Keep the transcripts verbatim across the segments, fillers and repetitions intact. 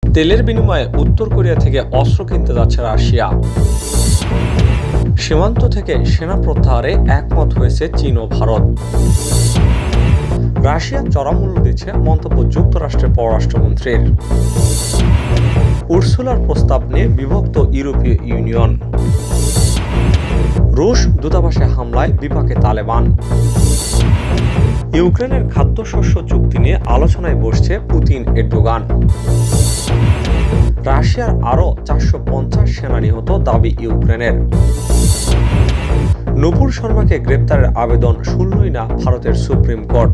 তেলের বিনিময়ে উত্তর কোরিয়া থেকে অস্ত্র কিনতে যাচ্ছে রাশিয়া। সীমান্ত থেকে সেনা প্রত্যাহারে একমত হয়েছে চীন ও ভারত। রাশিয়া চড়া মূল্য দিচ্ছে মন্তব্য যুক্তরাষ্ট্রের পররাষ্ট্রমন্ত্রীর। উর্সুলার প্রস্তাব নিয়ে বিভক্ত ইউরোপীয় ইউনিয়ন। রুশ দূতাবাসে হামলায় বিপাকে তালেবান। ইউক্রেনের খাদ্যশস্য চুক্তি নিয়ে আলোচনায় বসছে পুতিন এরদোগান। রাশিয়ার আরও চারশো পঞ্চাশ সেনা নিহত দাবি ইউক্রেনের। নূপুর শর্মাকে গ্রেপ্তারের আবেদন শুনলই না ভারতের সুপ্রিম কোর্ট।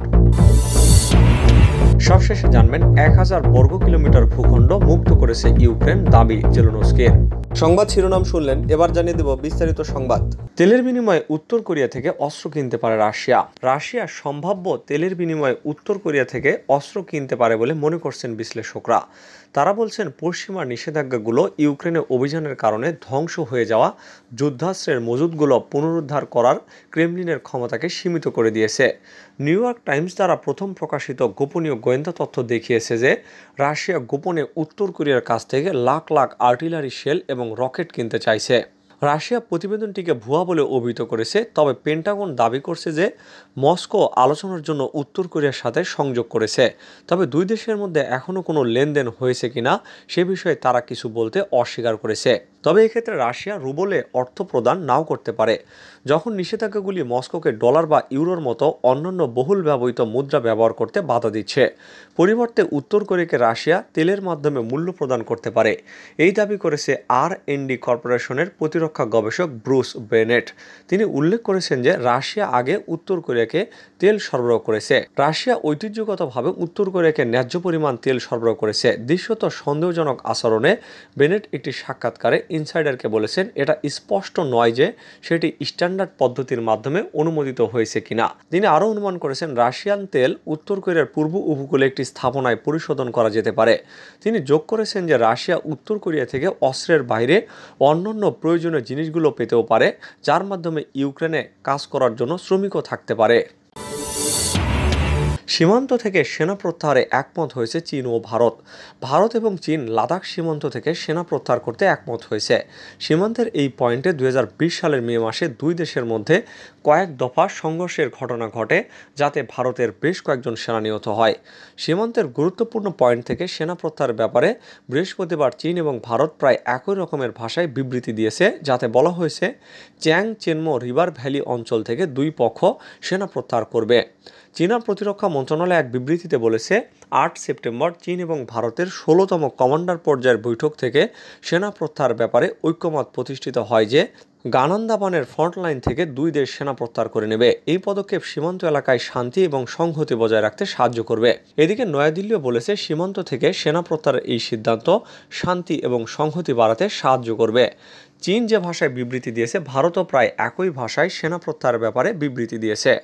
সবশেষে জানবেন এক হাজার বর্গ কিলোমিটার ভূখণ্ড মুক্ত করেছে ইউক্রেন, দাবি জেলেনস্কির। সংবাদ শিরোনাম শুনলেন, এবার জানিয়ে দেব বিস্তারিত সংবাদ। তেলের বিনিময়ে উত্তর কোরিয়া থেকে অস্ত্র কিনতে পারে রাশিয়া। রাশিয়া সম্ভাব্য তেলের বিনিময়ে উত্তর কোরিয়া থেকে অস্ত্র কিনতে পারে বলে মনে করছেন বিশ্লেষকরা। তারা বলছেন, পশ্চিমা নিষেধাজ্ঞাগুলো ইউক্রেনে অভিযানের কারণে ধ্বংস হয়ে যাওয়া যুদ্ধাস্ত্রের মজুতগুলো পুনরুদ্ধার করার ক্রেমলিনের ক্ষমতাকে সীমিত করে দিয়েছে। নিউ ইয়র্ক টাইমস দ্বারা প্রথম প্রকাশিত গোপনীয় গোয়েন্দা তথ্য দেখিয়েছে যে রাশিয়া গোপনে উত্তর কোরিয়ার কাছ থেকে লাখ লাখ আর্টিলারি শেল এবং রকেট কিনতে চাইছে। রাশিয়া প্রতিবেদনটিকে ভুয়া বলে অভিহিত করেছে, তবে পেন্টাগন দাবি করছে যে মস্কো আলোচনার জন্য উত্তর কোরিয়ার সাথে সংযোগ করেছে। তবে দুই দেশের মধ্যে এখনও কোনো লেনদেন হয়েছে কিনা সে বিষয়ে তারা কিছু বলতে অস্বীকার করেছে। তবে এক্ষেত্রে রাশিয়া রুবলে অর্থ প্রদান নাও করতে পারে। যখন নিষেধাজ্ঞাগুলি মস্কোকে ডলার বা ইউরোর মতো অন্যান্য বহুল ব্যবহৃত মুদ্রা ব্যবহার করতে বাধা দিচ্ছে, পরিবর্তে উত্তর কোরিয়াকে রাশিয়া তেলের মাধ্যমে মূল্য প্রদান করতে পারে, এই দাবি করেছে আর এন্ড ডি কর্পোরেশনের প্রতিরক্ষা গবেষক ব্রুস বেনেট। তিনি উল্লেখ করেছেন যে রাশিয়া আগে উত্তর কোরিয়াকে তেল সরবরাহ করেছে। রাশিয়া ঐতিহ্যগতভাবে উত্তর কোরিয়াকে ন্যায্য পরিমাণ তেল সরবরাহ করেছে। দৃশ্যত সন্দেহজনক আচরণে বেনেট একটি সাক্ষাৎকারে ইনসাইডারকে বলেছেন, এটা স্পষ্ট নয় যে সেটি স্ট্যান্ডার্ড পদ্ধতির মাধ্যমে অনুমোদিত হয়েছে কিনা। তিনি আরও অনুমান করেছেন, রাশিয়ান তেল উত্তর কোরিয়ার পূর্ব উপকূলে একটি স্থাপনায় পরিশোধন করা যেতে পারে। তিনি যোগ করেছেন যে রাশিয়া উত্তর কোরিয়া থেকে অস্ত্রের বাইরে অন্যান্য প্রয়োজনীয় জিনিসগুলো পেতেও পারে, যার মাধ্যমে ইউক্রেনে কাজ করার জন্য শ্রমিকও থাকতে পারে। সীমান্ত থেকে সেনা প্রত্যাহারে একমত হয়েছে চীন ও ভারত। ভারত এবং চীন লাদাখ সীমান্ত থেকে সেনা প্রত্যাহার করতে একমত হয়েছে। সীমান্তের এই পয়েন্টে দুই হাজার বিশ সালের মে মাসে দুই দেশের মধ্যে কয়েক দফা সংঘর্ষের ঘটনা ঘটে, যাতে ভারতের বেশ কয়েকজন সেনা নিহত হয়। সীমান্তের গুরুত্বপূর্ণ পয়েন্ট থেকে সেনা প্রত্যাহারের ব্যাপারে বৃহস্পতিবার চীন এবং ভারত প্রায় একই রকমের ভাষায় বিবৃতি দিয়েছে, যাতে বলা হয়েছে চ্যাং চেনমো রিভার ভ্যালি অঞ্চল থেকে দুই পক্ষ সেনা প্রত্যাহার করবে। চীনা প্রতিরক্ষা মন্ত্রণালয় এক বিবৃতিতে বলেছে, আট সেপ্টেম্বর চীন এবং ভারতের ষোলোতম কমান্ডার পর্যায়ের বৈঠক থেকে সেনা প্রত্যাহার ব্যাপারে ঐক্যমত প্রতিষ্ঠিত হয় যে গানান্দাবানের ফ্রন্টলাইন থেকে দুই দেশ সেনা প্রত্যাহার করে নেবে। এই পদক্ষেপ সীমান্ত এলাকায় শান্তি এবং সংহতি বজায় রাখতে সাহায্য করবে। এদিকে নয়াদিল্লিও বলেছে, সীমান্ত থেকে সেনা প্রত্যাহারের এই সিদ্ধান্ত শান্তি এবং সংহতি বাড়াতে সাহায্য করবে। চীন যে ভাষায় বিবৃতি দিয়েছে, ভারতও প্রায় একই ভাষায় সেনা প্রত্যাহারের ব্যাপারে বিবৃতি দিয়েছে।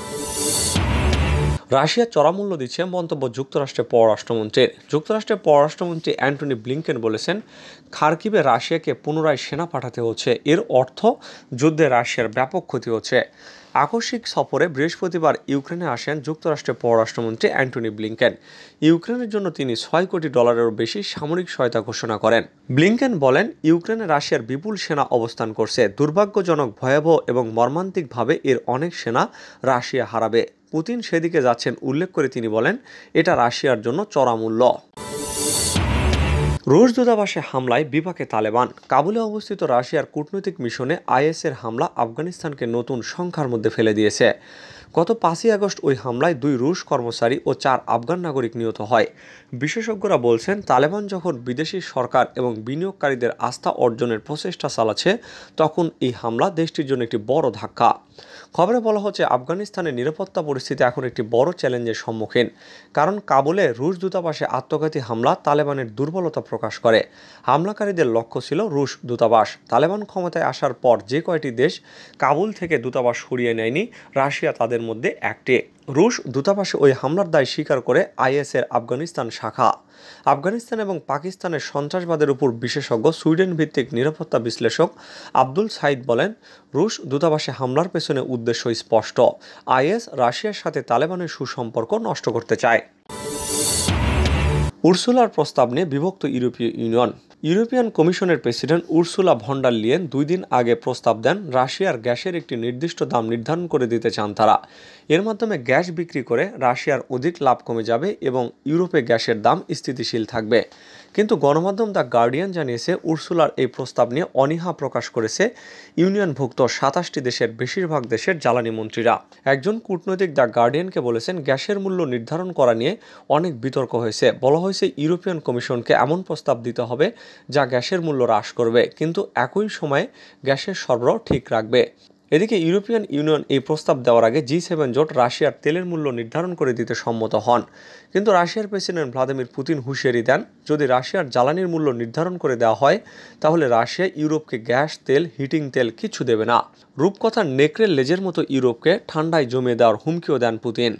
রাশিয়া চড়া মূল্য দিচ্ছে মন্তব্য যুক্তরাষ্ট্রের পররাষ্ট্রমন্ত্রীর। যুক্তরাষ্ট্রের পররাষ্ট্রমন্ত্রী অ্যান্টনি ব্লিংকেন বলেছেন, খার্কিভে রাশিয়াকে পুনরায় সেনা পাঠাতে হচ্ছে। এর অর্থ যুদ্ধে রাশিয়ার ব্যাপক ক্ষতি হচ্ছে। আকস্মিক সফরে বৃহস্পতিবার ইউক্রেনে আসেন যুক্তরাষ্ট্রের পররাষ্ট্রমন্ত্রী অ্যান্টনি ব্লিংকেন। ইউক্রেনের জন্য তিনি ছয় কোটি ডলারেরও বেশি সামরিক সহায়তা ঘোষণা করেন। ব্লিংকেন বলেন, ইউক্রেনে রাশিয়ার বিপুল সেনা অবস্থান করছে। দুর্ভাগ্যজনক, ভয়াবহ এবং মর্মান্তিকভাবে এর অনেক সেনা রাশিয়া হারাবে। পুতিন সেদিকে যাচ্ছেন উল্লেখ করে তিনি বলেন, এটা রাশিয়ার জন্য চড়া মূল্য। রুশ দূতাবাসে হামলায় বিপাকে তালেবান। কাবুলে অবস্থিত রাশিয়ার কূটনৈতিক মিশনে আইএসের হামলা আফগানিস্তানকে নতুন সংখ্যার মধ্যে ফেলে দিয়েছে। গত পাঁচই আগস্ট ওই হামলায় দুই রুশ কর্মচারী ও চার আফগান নাগরিক নিহত হয়। বিশেষজ্ঞরা বলছেন, তালেবান যখন বিদেশি সরকার এবং বিনিয়োগকারীদের আস্থা অর্জনের প্রচেষ্টা চালাচ্ছে, তখন এই হামলা দেশটির জন্য একটি বড় ধাক্কা। খবরে বলা হচ্ছে, আফগানিস্তানের নিরাপত্তা পরিস্থিতি এখন একটি বড় চ্যালেঞ্জের সম্মুখীন, কারণ কাবুলে রুশ দূতাবাসে আত্মঘাতী হামলা তালেবানের দুর্বলতা প্রকাশ করে। হামলাকারীদের লক্ষ্য ছিল রুশ দূতাবাস। তালেবান ক্ষমতায় আসার পর যে কয়টি দেশ কাবুল থেকে দূতাবাস সরিয়ে নেয়নি, রাশিয়া তাদের মধ্যে একটি। রুশ দূতাবাসে ওই হামলার দায় স্বীকার করে আইএসের আফগানিস্তান শাখা। আফগানিস্তান এবং পাকিস্তানের সন্ত্রাসবাদের উপর বিশেষজ্ঞ সুইডেন ভিত্তিক নিরাপত্তা বিশ্লেষক আব্দুল সাইদ বলেন, রুশ দূতাবাসে হামলার পেছনে উদ্দেশ্য স্পষ্ট। আইএস রাশিয়ার সাথে তালেবানের সুসম্পর্ক নষ্ট করতে চায়। উর্সুলার প্রস্তাব নিয়ে বিভক্ত ইউরোপীয় ইউনিয়ন। ইউরোপিয়ান কমিশনের president Ursula von der Leyen দুই দিন আগে প্রস্তাব দেন রাশিয়ার গ্যাসের একটি নির্দিষ্ট দাম নির্ধারণ করে দিতে চান তারা। এর মাধ্যমে গ্যাস বিক্রি করে রাশিয়ার অধিক লাভ কমে যাবে এবং ইউরোপে গ্যাসের দাম স্থিতিশীল থাকবে। কিন্তু গণমাধ্যম দ্য গার্ডিয়ান জানিয়েছে উর্সুলার এই প্রস্তাব নিয়ে অনীহা প্রকাশ করেছে ইউনিয়নভুক্ত সাতাশটি দেশের বেশিরভাগ দেশের জ্বালানি মন্ত্রীরা। একজন কূটনৈতিক দ্য গার্ডিয়ানকে বলেছেন, গ্যাসের মূল্য নির্ধারণ করা নিয়ে অনেক বিতর্ক হয়েছে। বলা হয়েছে ইউরোপিয়ান কমিশনকে এমন প্রস্তাব দিতে হবে যা গ্যাসের মূল্য হ্রাস করবে কিন্তু একই সময়ে গ্যাসের সরবরাহ ঠিক রাখবে। এদিকে ইউরোপিয়ান ইউনিয়ন এই প্রস্তাব দেওয়ার আগে জি সেভেন জোট রাশিয়ার তেলের মূল্য নির্ধারণ করে দিতে সম্মত হন। কিন্তু রাশিয়ার প্রেসিডেন্ট ভ্লাদিমির পুতিন হুঁশিয়ারি দেন, যদি রাশিয়ার জ্বালানির মূল্য নির্ধারণ করে দেওয়া হয় তাহলে রাশিয়া ইউরোপকে গ্যাস, তেল, হিটিং তেল কিছু দেবে না। রূপকথার নেকড়ের লেজের মতো ইউরোপকে ঠান্ডায় জমিয়ে দেওয়ার হুমকিও দেন পুতিন।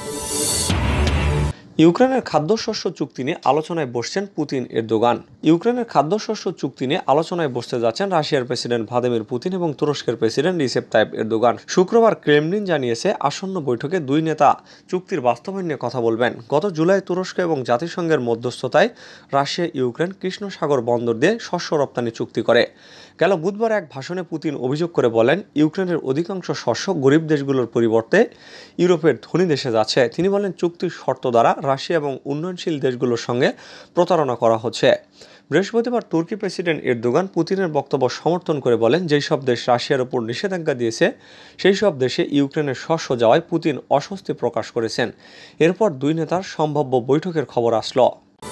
ইউক্রেনের খাদ্যশস্য চুক্তি নিয়ে আলোচনায় বসছেন পুতিন এরদোগান। ইউক্রেনের খাদ্যশস্য চুক্তি নিয়ে আলোচনায় বসতে যাচ্ছেন রাশিয়ার প্রেসিডেন্ট ভ্লাদিমির পুতিন এবং তুরস্কের প্রেসিডেন্ট রিসেপ তাইপ এরদোগান। শুক্রবার ক্রেমলিন জানিয়েছে আসন্ন বৈঠকে দুই নেতা চুক্তির বাস্তবায়ন নিয়ে কথা বলবেন। গত জুলাই তুরস্ক এবং জাতিসংঘের মধ্যস্থতায় রাশিয়া ইউক্রেন কৃষ্ণ সাগর বন্দর দিয়ে শস্য রপ্তানি চুক্তি করে। গেল বুধবার এক ভাষণে পুতিন অভিযোগ করে বলেন, ইউক্রেনের অধিকাংশ শস্য গরিব দেশগুলোর পরিবর্তে ইউরোপের ধনী দেশে যাচ্ছে। তিনি বলেন, চুক্তির শর্ত দ্বারা রাশিয়া এবং উন্নয়নশীল দেশগুলোর সঙ্গে প্রতারণা করা হচ্ছে। বৃহস্পতিবার তুর্কি প্রেসিডেন্ট এরদোগান পুতিনের বক্তব্য সমর্থন করে বলেন, যেই সব দেশ রাশিয়ার উপর নিষেধাজ্ঞা দিয়েছে সেই সব দেশে ইউক্রেনের শস্য যাওয়ায় পুতিন অস্বস্তি প্রকাশ করেছেন। এরপর দুই নেতার সম্ভাব্য বৈঠকের খবর আসলো।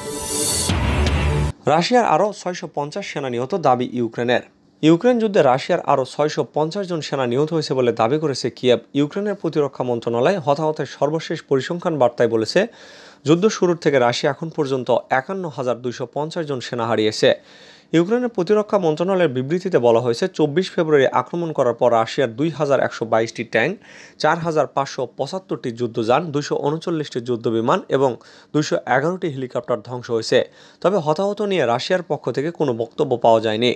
রাশিয়ার আরও ছয়শো পঞ্চাশ সেনা নিহত দাবি ইউক্রেনের। ইউক্রেন যুদ্ধে রাশিয়ার আরও ছয়শো পঞ্চাশ জন সেনা নিহত হয়েছে বলে দাবি করেছে কিয়েভ। ইউক্রেনের প্রতিরক্ষা মন্ত্রণালয় হতাহতের সর্বশেষ পরিসংখ্যান বার্তায় বলেছে, যুদ্ধ শুরুর থেকে রাশিয়া এখন পর্যন্ত একান্ন হাজার দুইশো পঞ্চাশ জন সেনা হারিয়েছে। ইউক্রেনের প্রতিরক্ষা মন্ত্রণালয়ের বিবৃতিতে বলা হয়েছে, চব্বিশ ফেব্রুয়ারি আক্রমণ করার পর রাশিয়ার দুই হাজার একশো বাইশটি ট্যাঙ্ক, চার হাজার পাঁচশো পঁচাত্তরটি যুদ্ধযান, দুইশো উনচল্লিশটি যুদ্ধবিমান এবং দুইশো এগারোটি হেলিকপ্টার ধ্বংস হয়েছে। তবে হতাহত নিয়ে রাশিয়ার পক্ষ থেকে কোনো বক্তব্য পাওয়া যায়নি।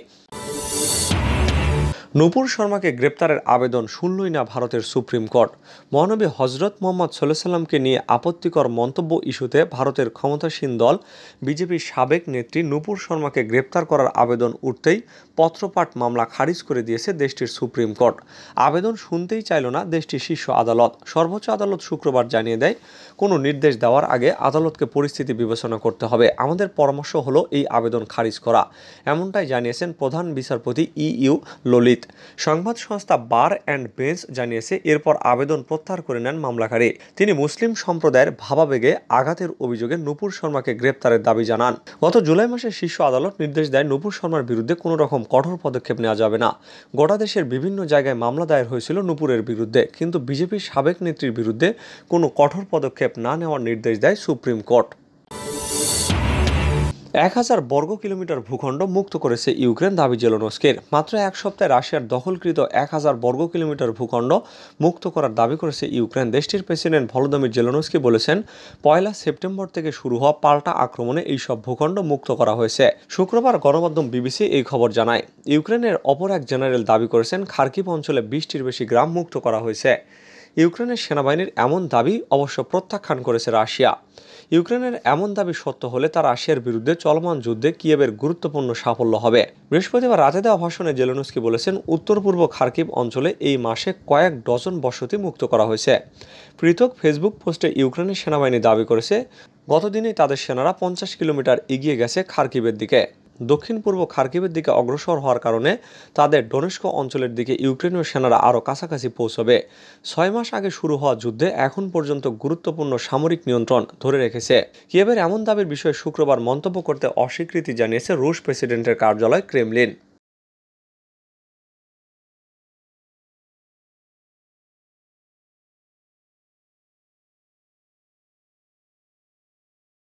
নূপুর শর্মাকে গ্রেপ্তারের আবেদন শুনলই না ভারতের সুপ্রিম কোর্ট। মহানবী হজরত মোহাম্মদ সাল্লাল্লাহু আলাইহি ওয়াসাল্লামকে নিয়ে আপত্তিকর মন্তব্য ইস্যুতে ভারতের ক্ষমতাসীন দল বিজেপির সাবেক নেত্রী নূপুর শর্মাকে গ্রেপ্তার করার আবেদন উঠতেই পত্রপাঠ মামলা খারিজ করে দিয়েছে দেশটির সুপ্রিম কোর্ট। আবেদন শুনতেই চাইল না দেশটির শীর্ষ আদালত। সর্বোচ্চ আদালত শুক্রবার জানিয়ে দেয়, কোনো নির্দেশ দেওয়ার আগে আদালতকে পরিস্থিতি বিবেচনা করতে হবে। আমাদের পরামর্শ হলো এই আবেদন খারিজ করা, এমনটাই জানিয়েছেন প্রধান বিচারপতি ই ইউ ললিত। সংবাদ সংস্থা বার অ্যান্ড বেঞ্চ জানিয়েছে, এরপর আবেদন প্রত্যাহার করে নেন মামলাকারী। তিনি মুসলিম সম্প্রদায়ের ভাবাবেগে আঘাতের অভিযোগে নূপুর শর্মাকে গ্রেপ্তারের দাবি জানান। গত জুলাই মাসে শীর্ষ আদালত নির্দেশ দেয়, নূপুর শর্মার বিরুদ্ধে কোনো রকম কঠোর পদক্ষেপ নেওয়া যাবে না। গোটা দেশের বিভিন্ন জায়গায় মামলা দায়ের হয়েছিল নূপুরের বিরুদ্ধে, কিন্তু বিজেপির সাবেক নেত্রীর বিরুদ্ধে কোনো কঠোর পদক্ষেপ না নেওয়ার নির্দেশ দেয় সুপ্রিম কোর্ট। এক হাজার বর্গ কিলোমিটার ভূখণ্ড মুক্ত করেছে ইউক্রেন, দাবি জেলেনস্কির। মাত্র এক সপ্তাহে রাশিয়ার দখলকৃত এক হাজার বর্গ কিলোমিটার ভূখণ্ড মুক্ত করার দাবি করেছে ইউক্রেন। দেশটির প্রেসিডেন্ট ভলোদিমির জেলেনস্কি বলেছেন, পয়লা সেপ্টেম্বর থেকে শুরু হওয়া পাল্টা আক্রমণে এই সব ভূখণ্ড মুক্ত করা হয়েছে। শুক্রবার গণমাধ্যম বিবিসি এই খবর জানায়। ইউক্রেনের অপর এক জেনারেল দাবি করেছেন, খার্কিভ অঞ্চলে বিশটির বেশি গ্রাম মুক্ত করা হয়েছে। ইউক্রেনের সেনাবাহিনীর এমন দাবি অবশ্য প্রত্যাখ্যান করেছে রাশিয়া। ইউক্রেনের এমন দাবি সত্য হলে তা রাশিয়ার বিরুদ্ধে চলমান যুদ্ধে কিয়েভের গুরুত্বপূর্ণ সাফল্য হবে। বৃহস্পতিবার রাতে দেওয়া ভাষণে জেলেনস্কি বলেছেন, উত্তর পূর্ব খার্কিভ অঞ্চলে এই মাসে কয়েক ডজন বসতি মুক্ত করা হয়েছে। পৃথক ফেসবুক পোস্টে ইউক্রেনের সেনাবাহিনী দাবি করেছে, গতদিনেই তাদের সেনারা পঞ্চাশ কিলোমিটার এগিয়ে গেছে খার্কিভের দিকে। দক্ষিণ পূর্ব খার্কিভের দিকে অগ্রসর হওয়ার কারণে তাদের ডোনেস্ক অঞ্চলের দিকে ইউক্রেনীয় সেনারা আরও কাছাকাছি পৌঁছবে। ছয় মাস আগে শুরু হওয়া যুদ্ধে এখন পর্যন্ত গুরুত্বপূর্ণ সামরিক নিয়ন্ত্রণ ধরে রেখেছে। কিয়েভের এমন দাবির বিষয়ে শুক্রবার মন্তব্য করতে অস্বীকৃতি জানিয়েছে রুশ প্রেসিডেন্টের কার্যালয় ক্রেমলিন।